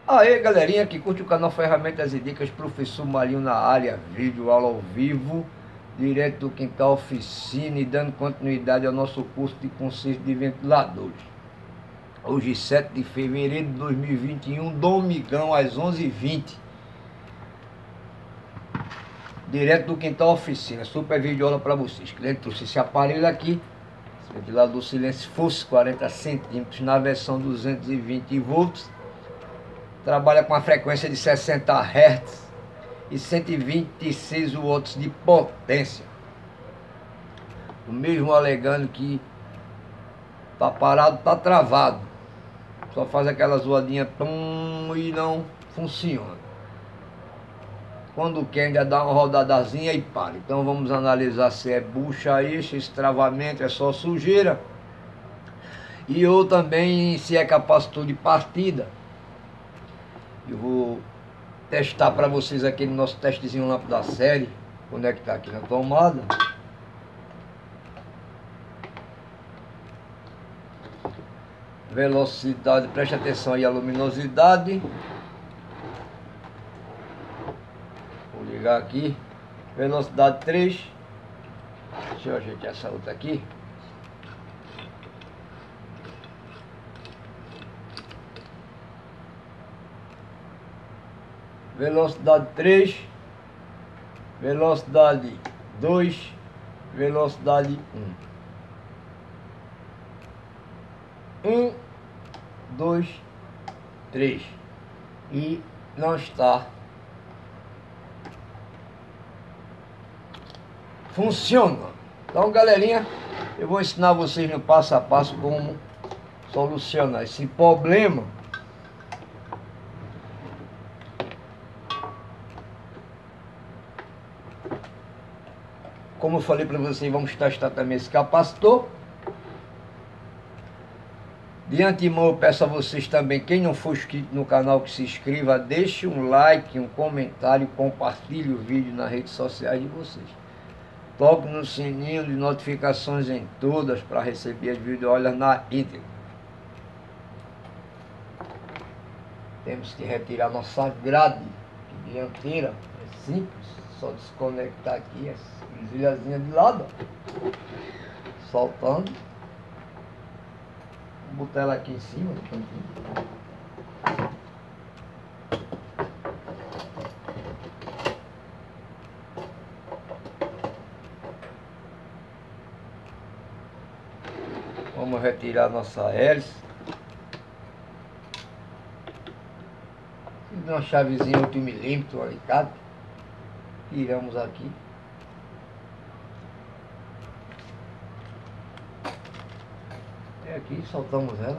Aê, galerinha que curte o canal Ferramentas e Dicas, professor Marinho na área, vídeo, aula ao vivo, direto do quintal oficina e dando continuidade ao nosso curso de conserto de ventiladores. Hoje, 7 de fevereiro de 2021, domingão, às 11h20. Direto do quintal oficina, super vídeo aula para vocês. Cliente trouxe esse aparelho aqui, esse ventilador silêncio Force 40 centímetros na versão 220 volts. Trabalha com a frequência de 60 Hz e 126 watts de potência. O mesmo alegando que tá parado, tá travado. Só faz aquela zoadinha e não funciona. Quando quer ainda dá uma rodadazinha e para. Então vamos analisar se é bucha, eixo, esse travamento é só sujeira. E ou também se é capacitor de partida. Eu vou testar para vocês aqui no nosso testezinho lá da série. Conectar aqui na tomada. Velocidade, preste atenção aí a luminosidade. Vou ligar aqui. Velocidade 3. Deixa eu ajeitar essa outra aqui. Velocidade 3, velocidade 2, velocidade 1. 1, 2, 3. E não está funcionando. Então, galerinha, eu vou ensinar vocês no passo a passo como solucionar esse problema. Como eu falei para vocês, vamos testar também esse capacitor. De antemão eu peço a vocês também, quem não for inscrito no canal, que se inscreva, deixe um like, um comentário, compartilhe o vídeo nas redes sociais de vocês. Toque no sininho de notificações em todas para receber as videoaulas na íntegra. Temos que retirar nossa grade dianteira, é simples, só desconectar aqui essa presilhazinha de lado, ó. Soltando. Vou botar ela aqui em cima do cantinho. Vamos retirar nossa hélice. Uma chavezinha 8 milímetros, um alicate. Tiramos aqui. É aqui, soltamos ela.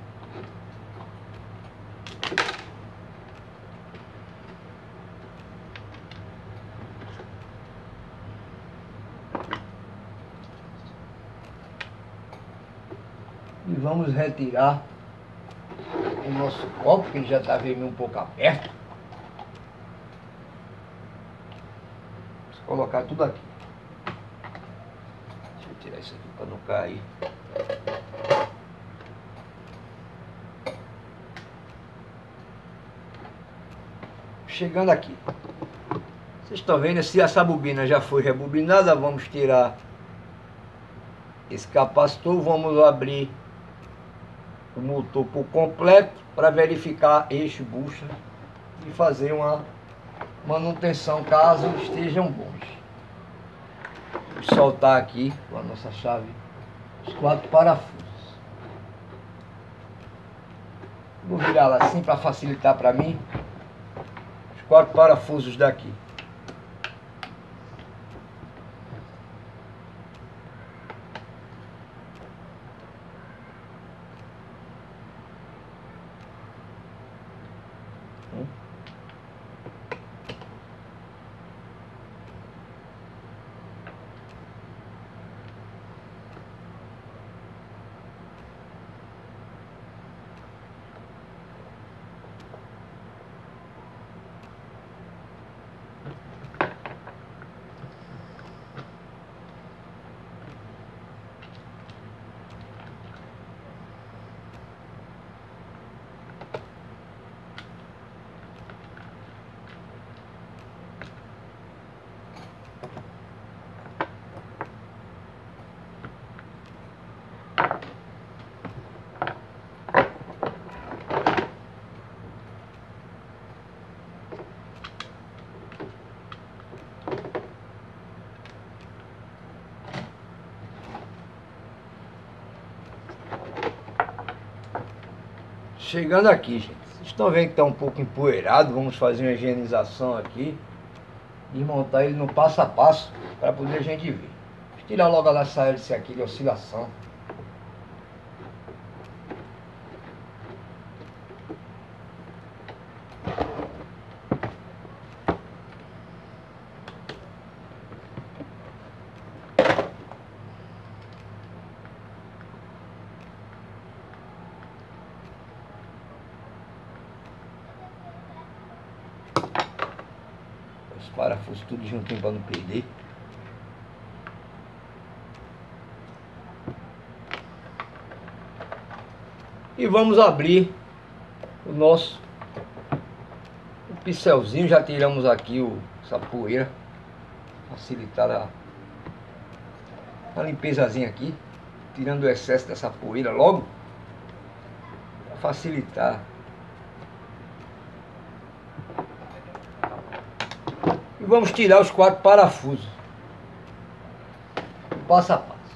E vamos retirar o nosso copo, que ele já está vendo um pouco aberto. Vamos colocar tudo aqui. Deixa eu tirar isso aqui para não cair. Chegando aqui, vocês estão vendo, se essa bobina já foi rebobinada, vamos tirar esse capacitor, vamos abrir o motor por completo para verificar eixo, bucha e fazer uma manutenção caso estejam bons. Vou soltar aqui com a nossa chave os 4 parafusos. Vou virar ela assim para facilitar para mim. 4 parafusos daqui. Chegando aqui, gente. Vocês estão vendo que está um pouco empoeirado. Vamos fazer uma higienização aqui. E montar ele no passo a passo para poder a gente ver. Vou tirar logo a laça hélice aqui de oscilação. Os parafusos tudo juntinho para não perder. E vamos abrir o nosso pincelzinho. Já tiramos aqui essa poeira, facilitar a limpezazinha aqui, tirando o excesso dessa poeira logo, para facilitar. E vamos tirar os 4 parafusos, passo a passo.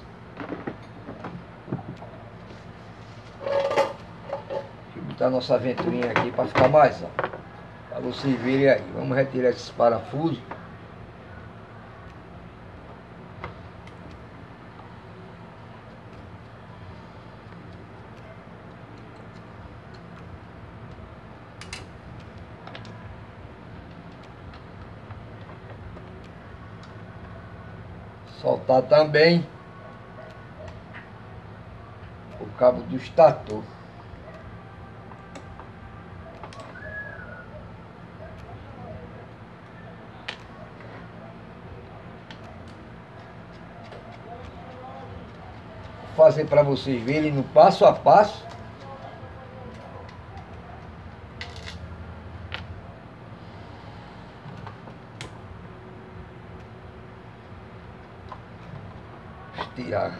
Deixa eu botar a nossa ventoinha aqui para ficar mais alto, para vocês verem aí. Vamos retirar esses parafusos. Soltar também o cabo do estator. Vou fazer para vocês verem no passo a passo. Tirar.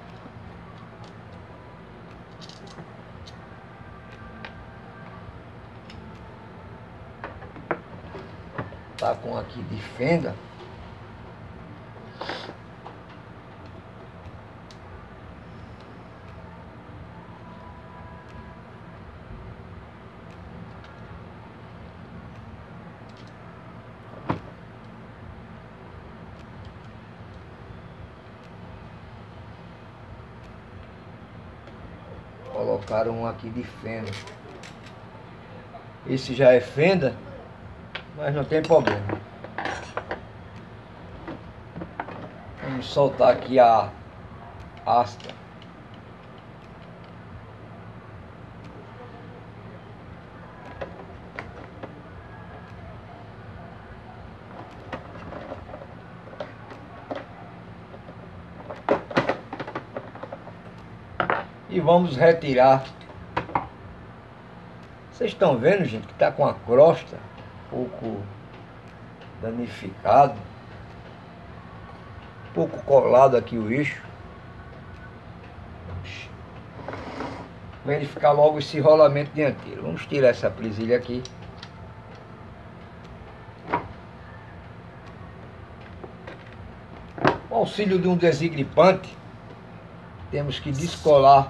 Tá com aqui de fenda. Colocaram um aqui de fenda. Esse já é fenda, mas não tem problema. Vamos soltar aqui a asta. E vamos retirar. Vocês estão vendo, gente, que está com a crosta um pouco danificado, um pouco colado aqui o eixo. Verificar logo esse rolamento dianteiro. Vamos tirar essa presilha aqui. Com o auxílio de um desengripante, temos que descolar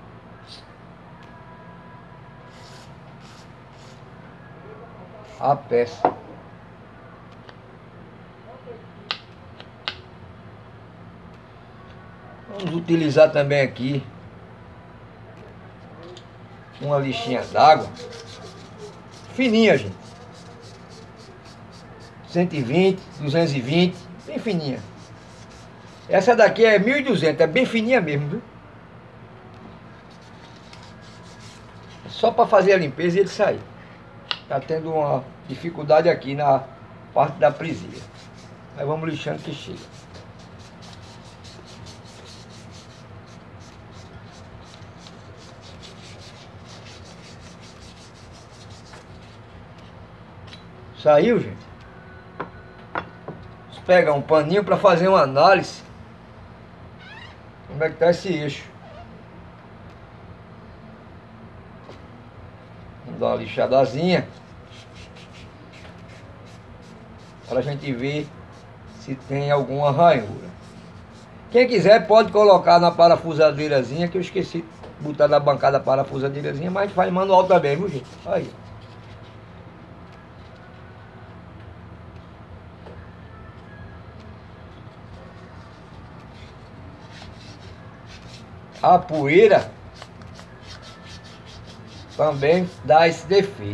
a peça. Vamos utilizar também aqui uma lixinha d'água fininha, gente. 120, 220, bem fininha. Essa daqui é 1200, é bem fininha mesmo, viu? É só para fazer a limpeza e ele sair. Tá tendo uma dificuldade aqui na parte da presilha. Mas vamos lixando que chega. Saiu, gente? Vamos pegar um paninho para fazer uma análise. Como é que tá esse eixo? Vamos dar uma lixadazinha para a gente ver se tem alguma ranhura. Quem quiser pode colocar na parafusadeirazinha, que eu esqueci botar na bancada a parafusadeirazinha, mas faz manual também, viu, gente? Aí. A poeira também dá esse defeito.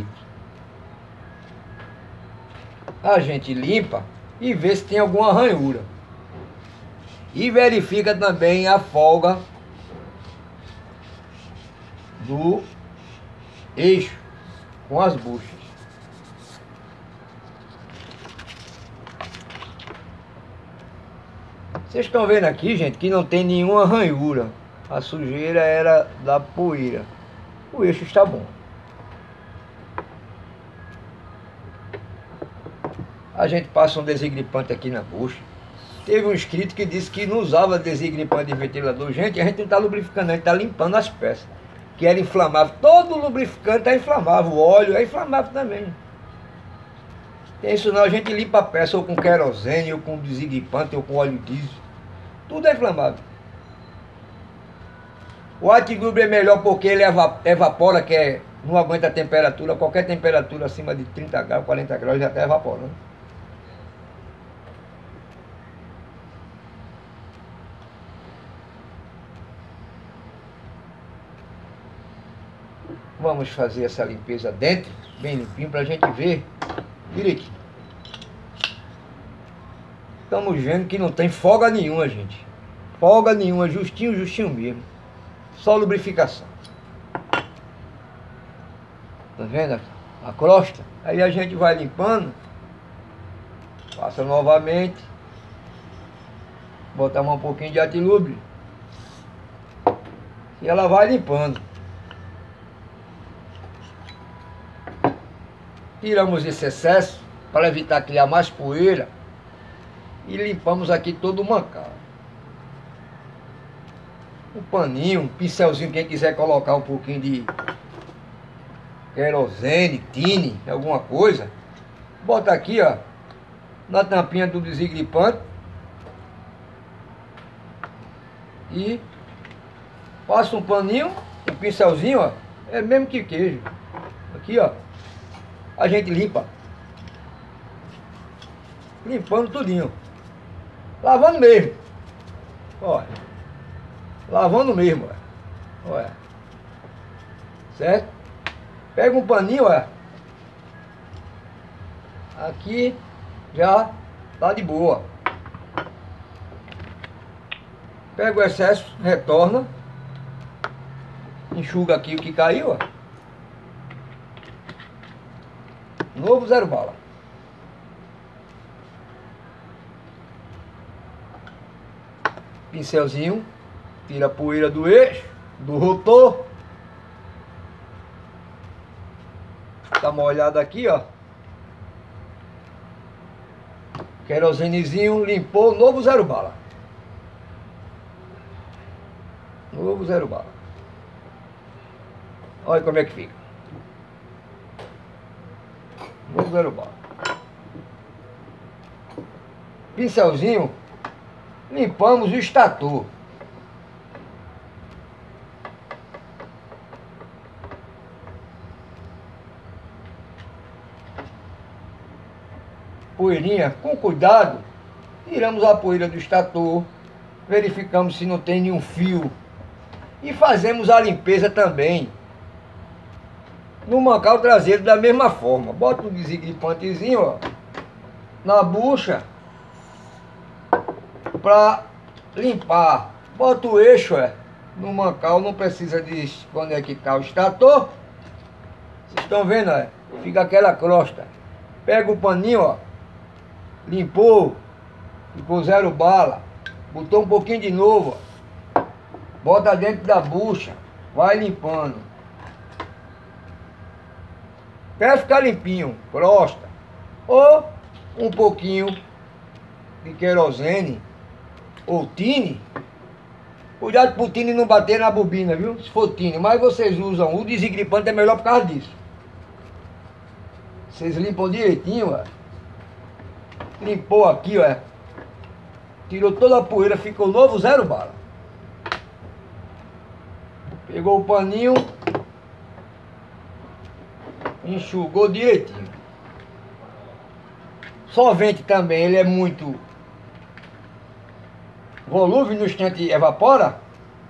A gente limpa e vê se tem alguma ranhura. E verifica também a folga do eixo com as buchas. Vocês estão vendo aqui, gente, que não tem nenhuma ranhura. A sujeira era da poeira. O eixo está bom. A gente passa um desengripante aqui na bucha. Teve um inscrito que disse que não usava desengripante de ventilador. Gente, a gente não está lubrificando, a gente está limpando as peças. Que era inflamável. Todo lubrificante é inflamável. O óleo é inflamável também. Tem isso não, a gente limpa a peça ou com querosene, ou com desengripante, ou com óleo diesel. Tudo é inflamável. O antigrubre é melhor porque ele evapora, que não aguenta a temperatura. Qualquer temperatura acima de 30 graus, 40 graus já está evaporando. Vamos fazer essa limpeza dentro, bem limpinho, para a gente ver direitinho. Estamos vendo que não tem folga nenhuma, gente. Folga nenhuma, justinho, justinho mesmo. Só lubrificação. Tá vendo a crosta? Aí a gente vai limpando. Passa novamente. Botar um pouquinho de antilubre. E ela vai limpando. Tiramos esse excesso para evitar criar mais poeira. E limpamos aqui todo o mancal. Um paninho, um pincelzinho, quem quiser colocar um pouquinho de querosene, tine, alguma coisa, bota aqui, ó, na tampinha do desengripante e passa um paninho, um pincelzinho, ó, é mesmo que queijo. Aqui, ó, a gente limpa, limpando tudinho, lavando mesmo, olha. Lavando mesmo, olha. Certo? Pega um paninho, olha. Aqui já tá de boa. Pega o excesso, retorna. Enxuga aqui o que caiu, ó. Novo zero bala. Pincelzinho. Tira a poeira do eixo, do rotor. Dá uma olhada aqui, ó. Querosenezinho, limpou, novo zero bala. Novo zero bala. Olha como é que fica. Novo zero bala. Pincelzinho, limpamos o estator. Poeirinha, com cuidado, tiramos a poeira do estator, verificamos se não tem nenhum fio e fazemos a limpeza também no mancal traseiro da mesma forma. Bota um desengripante,zinho, ó, na bucha para limpar. Bota o eixo, no mancal, não precisa desconectar o estator. Vocês estão vendo, fica aquela crosta. Pega o paninho, ó, limpou, ficou zero bala, botou um pouquinho de novo, ó, bota dentro da bucha, vai limpando. Quer ficar limpinho, crosta, ou um pouquinho de querosene ou tine. Cuidado pro tine não bater na bobina, viu? Se for tine, mas vocês usam o desengripante, é melhor por causa disso. Vocês limpam direitinho, ó. Limpou aqui, ó. Tirou toda a poeira, ficou novo zero bala. Pegou o paninho, enxugou direitinho. Solvente também, ele é muito volúvel, no instante evapora.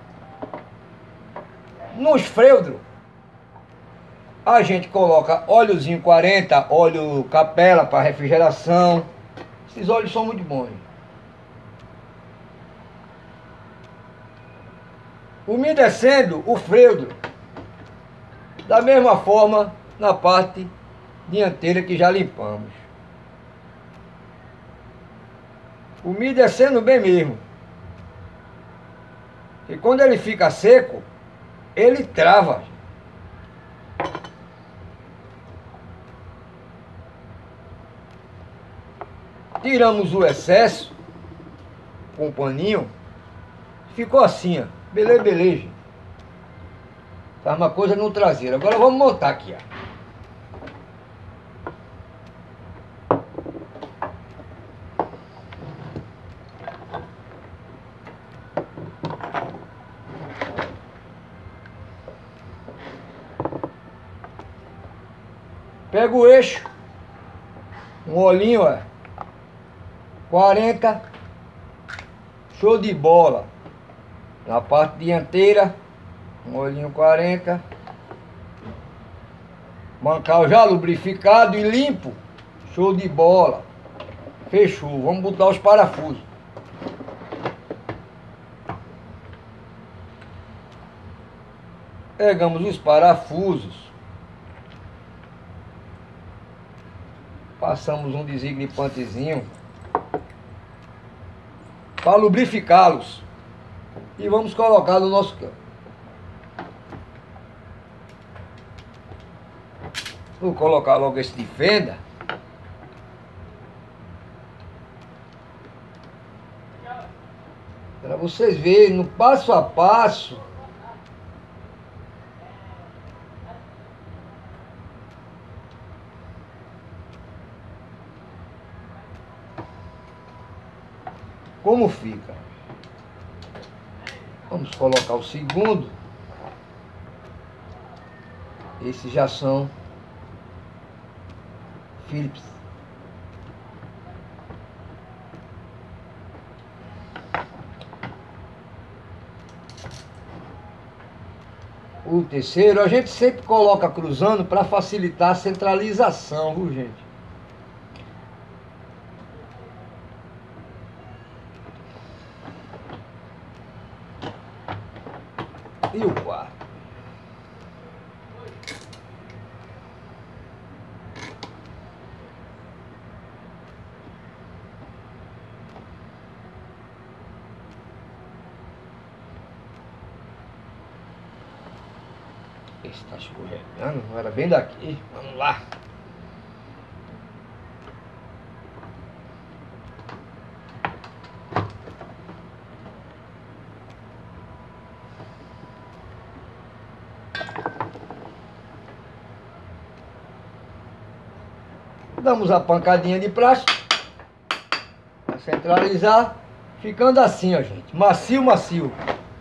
Nos feltros, a gente coloca óleozinho 40, óleo capela para refrigeração. Esses óleos são muito bons. Umedecendo o feltro, da mesma forma na parte dianteira que já limpamos. Umedecendo bem mesmo. E quando ele fica seco, ele trava. Tiramos o excesso com o paninho. Ficou assim, ó. Beleza, beleza. Faz uma coisa no traseiro. Agora vamos montar aqui, ó. Pega o eixo, um olhinho, ó, 40, show de bola. Na parte dianteira, um olhinho 40, mancal já lubrificado e limpo, show de bola. Fechou, vamos botar os parafusos. Pegamos os parafusos. Passamos um desigripantezinho para lubrificá-los e vamos colocar no nosso campo. Vou colocar logo esse de fenda. Para vocês verem no passo a passo como fica. Vamos colocar o segundo. Esses já são Philips. O terceiro a gente sempre coloca cruzando para facilitar a centralização, viu, gente? E o quarto. Esse tá escorregando, era bem daqui. Vamos lá. Damos a pancadinha de plástico para centralizar, ficando assim, ó, gente, macio, macio.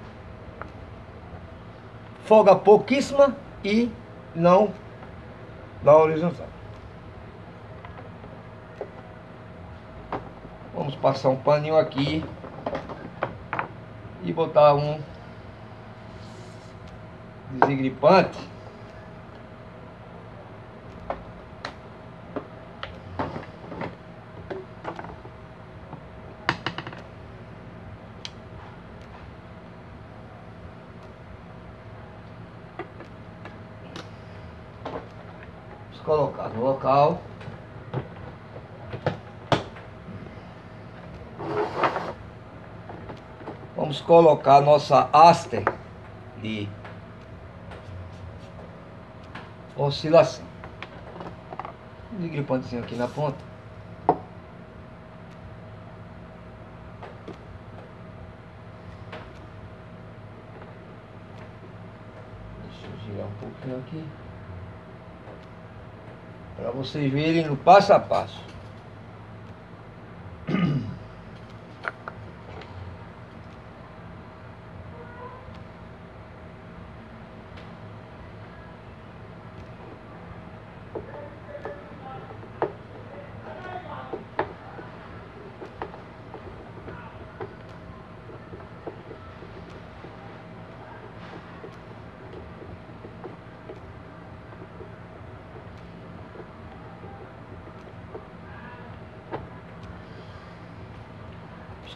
Folga pouquíssima e não dá horizontal. Vamos passar um paninho aqui e botar um desengripante. Colocar no local. Vamos colocar nossa haste de oscilação. Um gripantezinho aqui na ponta. Deixa eu girar um pouquinho aqui, para vocês verem no passo a passo.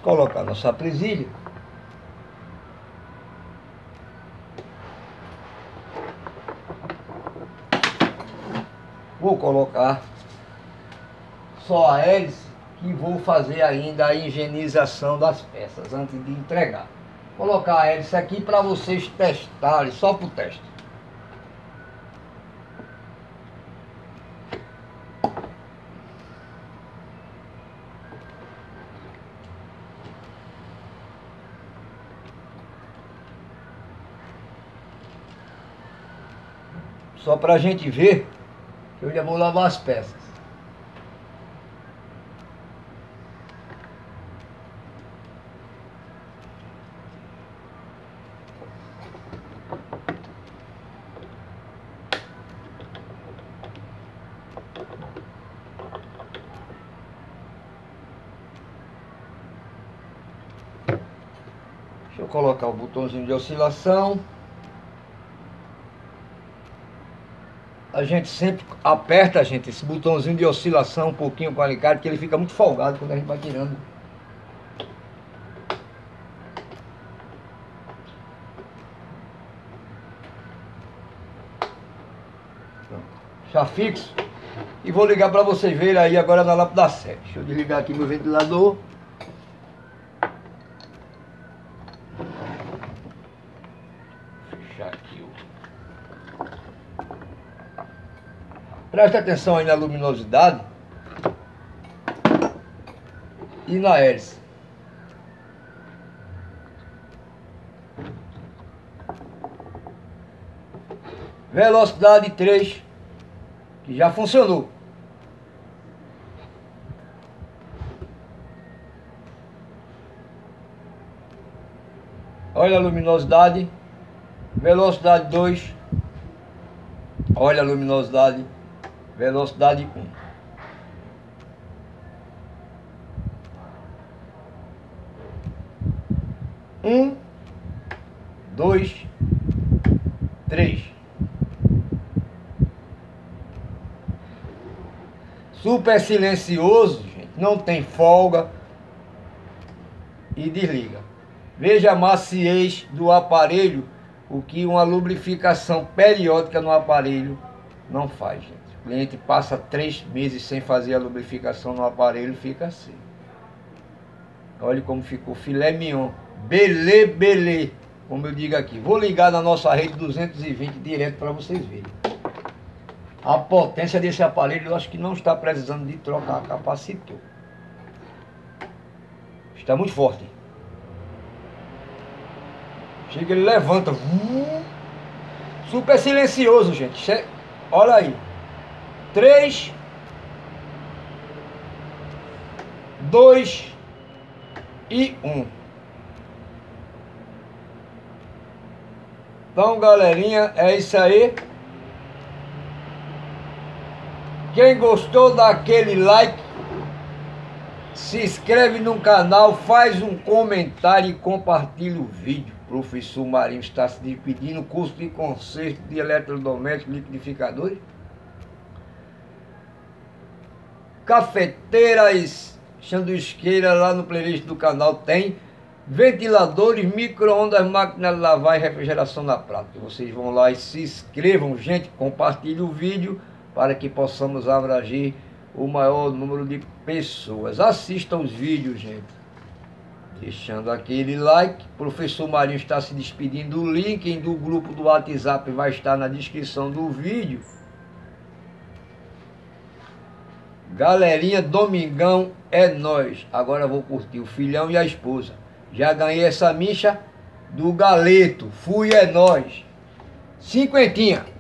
colocar nossa presilha. Vou colocar só a hélice e vou fazer ainda a higienização das peças antes de entregar. Vou colocar a hélice aqui para vocês testarem, só para o teste. Só para a gente ver que eu já vou lavar as peças. Deixa eu colocar o botãozinho de oscilação. A gente sempre aperta, gente, esse botãozinho de oscilação um pouquinho com o alicate, porque ele fica muito folgado quando a gente vai tirando. Pronto. Já fixo. E vou ligar para vocês verem aí agora na lâmpada 7. Deixa eu desligar aqui meu ventilador. Fechar aqui o... Preste atenção aí na luminosidade e na hélice. Velocidade 3, que já funcionou. Olha a luminosidade. Velocidade 2. Olha a luminosidade. Velocidade 1. 2, 3. Super silencioso, gente. Não tem folga. E desliga. Veja a maciez do aparelho, o que uma lubrificação periódica no aparelho não faz, gente. O cliente passa 3 meses sem fazer a lubrificação no aparelho e fica assim. Olha como ficou filé mignon. Belê, belê, como eu digo aqui. Vou ligar na nossa rede 220 direto para vocês verem. A potência desse aparelho, eu acho que não está precisando de trocar capacitor. Está muito forte. Chega, ele levanta. Super silencioso, gente. Olha aí. 3, 2 e 1. Então, galerinha, é isso aí. Quem gostou, dá aquele like. Se inscreve no canal, faz um comentário e compartilha o vídeo. Professor Marinho está se despedindo. Curso de conserto de eletrodomésticos, liquidificadores, cafeteiras, sanduicheiras, lá no playlist do canal tem. Ventiladores, micro-ondas, máquina de lavar e refrigeração na prática. Vocês vão lá e se inscrevam, gente. Compartilhe o vídeo para que possamos abranger o maior número de pessoas. Assistam os vídeos, gente. Deixando aquele like. Professor Marinho está se despedindo. O link do grupo do WhatsApp vai estar na descrição do vídeo. Galerinha, domingão é nóis. Agora eu vou curtir o filhão e a esposa. Já ganhei essa micha do galeto. Fui, é nóis. 50.